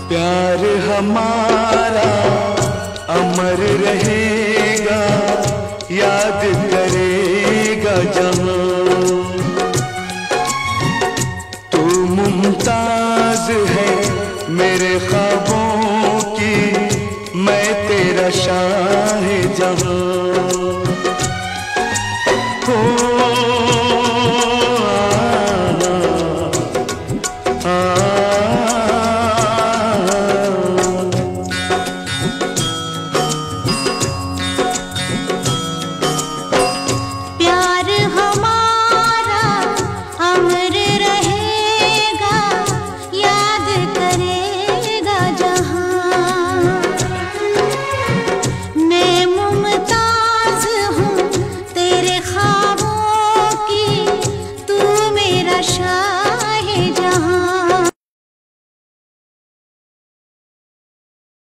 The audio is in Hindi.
प्यार हमारा अमर रहेगा, याद करेगा जहां। तू मुमताज है मेरे ख्वाबों की, मैं तेरा शाह जहां।